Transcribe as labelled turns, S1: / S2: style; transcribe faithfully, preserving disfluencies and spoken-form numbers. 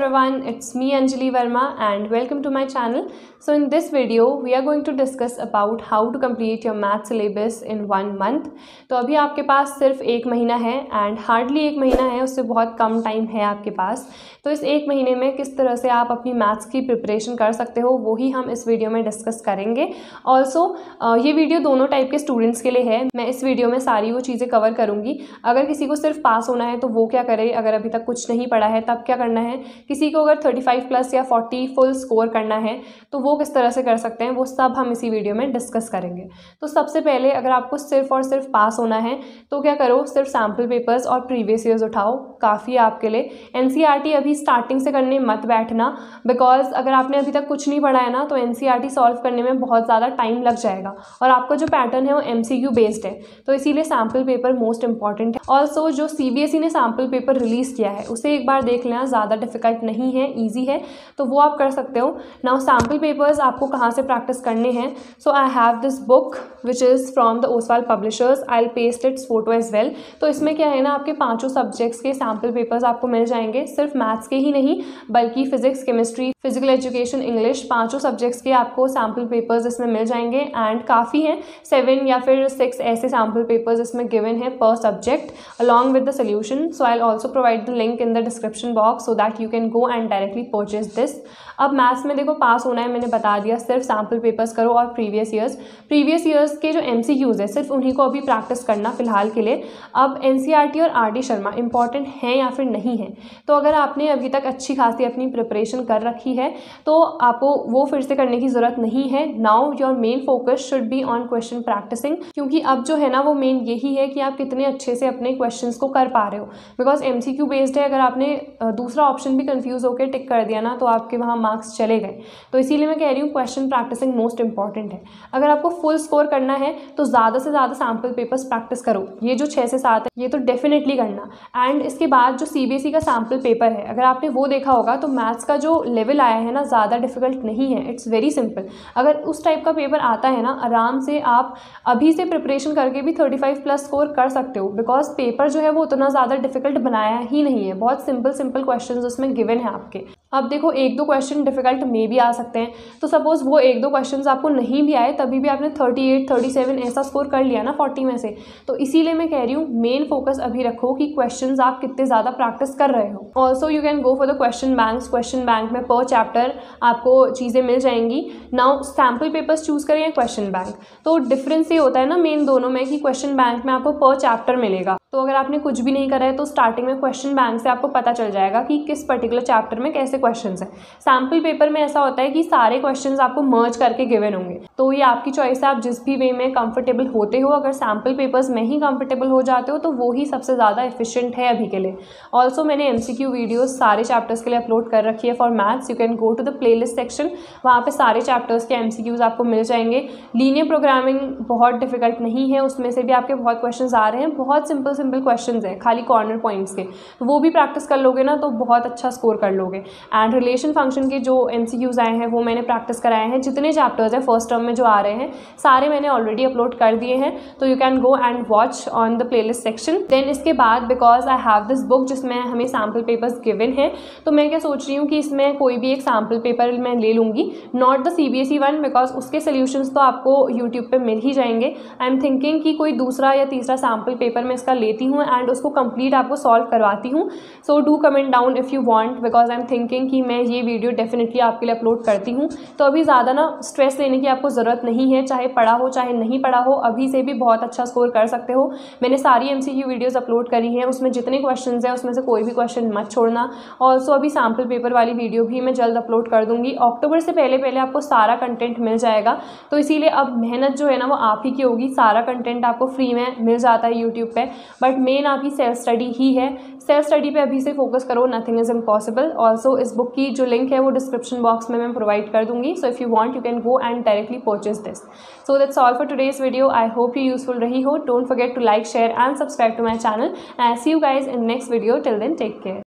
S1: everyone, it's me Anjali Verma and welcome to my channel. So in this video we are going to discuss about how to complete your math syllabus in one month. तो अभी आपके पास सिर्फ एक महीना है and hardly एक महीना है, उससे बहुत कम टाइम है आपके पास. तो इस एक महीने में किस तरह से आप अपनी मैथ्स की प्रिपरेशन कर सकते हो वो ही हम इस वीडियो में डिस्कस करेंगे. ऑल्सो ये वीडियो दोनों टाइप के स्टूडेंट्स के लिए है. मैं इस वीडियो में सारी वो चीज़ें कवर करूँगी. अगर किसी को सिर्फ पास होना है तो वो क्या करे, अगर अभी तक कुछ नहीं पढ़ा है तब क्या करना है, किसी को अगर थर्टी फाइव प्लस या फोर्टी फुल स्कोर करना है तो वो किस तरह से कर सकते हैं, वो सब हम इसी वीडियो में डिस्कस करेंगे. तो सबसे पहले अगर आपको सिर्फ और सिर्फ पास होना है तो क्या करो, सिर्फ सैम्पल पेपर्स और प्रीवियस ईयर्स उठाओ, काफ़ी है आपके लिए. एनसीईआरटी अभी स्टार्टिंग से करने मत बैठना, बिकॉज अगर आपने अभी तक कुछ नहीं पढ़ा है ना तो एनसीईआरटी सॉल्व करने में बहुत ज़्यादा टाइम लग जाएगा और आपका जो पैटर्न है वो एमसीक्यू बेस्ड है, तो इसीलिए सैम्पल पेपर मोस्ट इंपॉर्टेंट है. ऑल्सो जो सीबीएसई ने सैम्पल पेपर रिलीज़ किया है उसे एक बार देख लेना, ज़्यादा डिफिकल्ट नहीं है, ईजी है, तो वो आप कर सकते हो. नाउ सैम्पल पेपर्स आपको कहाँ से प्रैक्टिस करने हैं. So I have this book which is from the Oswaal publishers. I will paste its photo as well. तो इसमें क्या है ना, आपके पांचों सब्जेक्ट्स के सैम्पल पेपर्स आपको मिल जाएंगे, सिर्फ मैथ्स के ही नहीं बल्कि physics, chemistry, physical education, English, पांचों सब्जेक्ट्स के आपको सैम्पल पेपर्स इसमें मिल जाएंगे. एंड काफ़ी हैं, सेवन या फिर सिक्स ऐसे सैम्पल पेपर्स इसमें गिवन है पर subject along with the solution. So I will also provide the link in the description box so that you can go and directly purchase this. अब maths में देखो पास होना है, मैंने बता दिया, सिर्फ सैम्पल पेपर्स करो और प्रीवियस ईयर्स प्रीवियस ईयर्स के जो एमसीक्यूज है सिर्फ उन्हीं को अभी प्रैक्टिस करना फिलहाल के लिए. अब एनसीईआरटी और आर डी शर्मा इंपॉर्टेंट हैं या फिर नहीं है, तो अगर आपने अभी तक अच्छी खासी अपनी प्रिपरेशन कर रखी है तो आपको वो फिर से करने की ज़रूरत नहीं है. Now your main focus should be on question practising, क्योंकि अब जो है ना वो मेन यही है कि आप कितने अच्छे से अपने क्वेश्चंस को कर पा रहे हो, बिकॉज एमसीक्यू बेस्ड है. अगर आपने दूसरा ऑप्शन भी कंफ्यूज होकर टिक कर दिया ना तो आपके वहाँ मार्क्स चले गए. तो इसीलिए मैं कह रही हूँ क्वेश्चन प्रैक्टिसिंग मोस्ट इंपॉर्टेंट है. अगर आपको फुल स्कोर करना है तो ज़्यादा से ज़्यादा सैम्पल पेपर्स प्रैक्टिस करो. ये जो छः से सात है ये तो डेफिनेटली करना. एंड इसके बाद जो सीबीएसई का सैम्पल पेपर है, अगर आपने वो देखा होगा तो मैथ्स का जो लेवल आया है ना ज़्यादा डिफिकल्ट नहीं है, इट्स वेरी सिंपल. अगर उस टाइप का पेपर आता है ना, आराम से आप अभी से प्रिपरेशन करके भी थर्टी फाइव प्लस स्कोर कर सकते हो, बिकॉज पेपर जो है वो उतना ज़्यादा डिफिकल्ट बनाया ही नहीं है. बहुत सिंपल सिंपल क्वेश्चन उसमें गिवन है आपके. अब देखो एक दो क्वेश्चन डिफिकल्ट में भी आ सकते हैं, तो सपोज वो एक दो क्वेश्चंस आपको नहीं भी आए तभी भी आपने थर्टी एट थर्टी सेवन ऐसा स्कोर कर लिया ना फोर्टी में से. तो इसीलिए मैं कह रही हूँ मेन फोकस अभी रखो कि क्वेश्चंस आप कितने ज़्यादा प्रैक्टिस कर रहे हो. Also you can go for the question banks. Question bank में पर चैप्टर आपको चीज़ें मिल जाएंगी. नाउ सैम्पल पेपर्स चूज करें या क्वेश्चन बैंक, तो डिफरेंस ये होता है ना मेन दोनों में कि क्वेश्चन बैंक में आपको पर चैप्टर मिलेगा. तो अगर आपने कुछ भी नहीं करा है तो स्टार्टिंग में क्वेश्चन बैंक से आपको पता चल जाएगा कि किस पर्टिकुलर चैप्टर में कैसे क्वेश्चंस हैं. सैम्पल पेपर में ऐसा होता है कि सारे क्वेश्चंस आपको मर्ज करके गिवन होंगे, तो ये आपकी चॉइस है, आप जिस भी वे में कंफर्टेबल होते हो. अगर सैम्पल पेपर्स में ही कंफर्टेबल हो जाते हो तो वो ही सबसे ज़्यादा एफिशिएंट है अभी के लिए. ऑल्सो मैंने एमसीक्यू वीडियोस सारे चैप्टर्स के लिए अपलोड कर रखी है for maths. You can go to the playlist section, वहाँ पे सारे चैप्टर्स के एमसीक्यूज आपको मिल जाएंगे. लीनियर प्रोग्रामिंग बहुत डिफिकल्ट नहीं है, उसमें से भी आपके बहुत क्वेश्चन आ रहे हैं, बहुत सिंपल सिंपल क्वेश्चन हैं खाली कॉर्नर पॉइंट्स के, तो वो भी प्रैक्टिस कर लोगे ना तो बहुत अच्छा स्कोर कर लोगे. एंड रिलेशन फंक्शन के जो एमसीक्यूज आए हैं वो मैंने प्रैक्टिस कराए हैं. जितने चैप्टर्स हैं फर्स्ट टर्म में जो आ रहे हैं सारे मैंने ऑलरेडी अपलोड कर दिए हैं, तो you can go and watch on the playlist section. Then इसके बाद because I have this book जिसमें हमें सैम्पल पेपर्स गिवन है, तो मैं क्या सोच रही हूँ कि इसमें कोई भी एक सैम्पल पेपर मैं ले लूँगी, not the CBSE one, because उसके सोल्यूशंस तो आपको यूट्यूब पे मिल ही जाएंगे. आई एम थिंकिंग कि कोई दूसरा या तीसरा सैम्पल पेपर मैं इसका लेती हूँ एंड उसको कंप्लीट आपको सॉल्व करवाती हूँ. So do comment down if you want, because I am thinking कि मैं ये वीडियो डेफिनेटली आपके लिए अपलोड करती हूँ. तो अभी ज़्यादा ना स्ट्रेस लेने की आपको ज़रूरत नहीं है, चाहे पढ़ा हो चाहे नहीं पढ़ा हो, अभी से भी बहुत अच्छा स्कोर कर सकते हो. मैंने सारी एमसीक्यू वीडियोज़ अपलोड करी हैं, उसमें जितने क्वेश्चन हैं उसमें से कोई भी क्वेश्चन मत छोड़ना. ऑल्सो अभी सैम्पल पेपर वाली वीडियो भी मैं जल्द अपलोड कर दूँगी. अक्टूबर से पहले पहले आपको सारा कंटेंट मिल जाएगा, तो इसीलिए अब मेहनत जो है ना वो आप ही की होगी. सारा कंटेंट आपको फ्री में मिल जाता है यूट्यूब पे, बट मेन आपकी सेल्फ स्टडी ही है. सेल्फ स्टडी पे अभी से फोकस करो, नथिंग इज इम्पॉसिबल. ऑल्सो इस बुक की जो लिंक है वो डिस्क्रिप्शन बॉक्स में मैं प्रोवाइड कर दूंगी. So if you want you can go and directly purchase this. So that's all for today's video. I hope you useful रही हो. Don't forget to like, share and subscribe to my channel. And I see you guys in next video. Till then take care.